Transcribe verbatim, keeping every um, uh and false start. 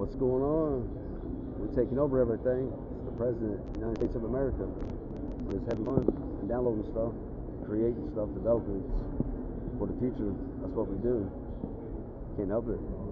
What's going on? We're taking over everything. It's the president of the United States of America. We're just having fun and downloading stuff, creating stuff, developing for the future. That's what we do. Can't help it.